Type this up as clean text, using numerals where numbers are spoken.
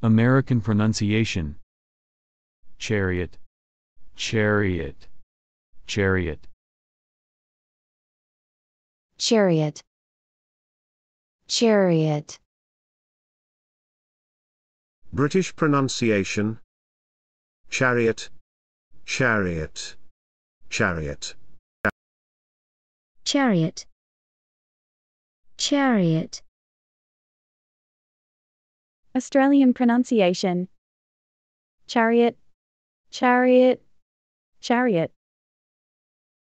American pronunciation. Chariot, chariot, chariot. Chariot, chariot. British pronunciation. Chariot, chariot, chariot. Chariot, chariot. Australian pronunciation. Chariot, chariot, chariot.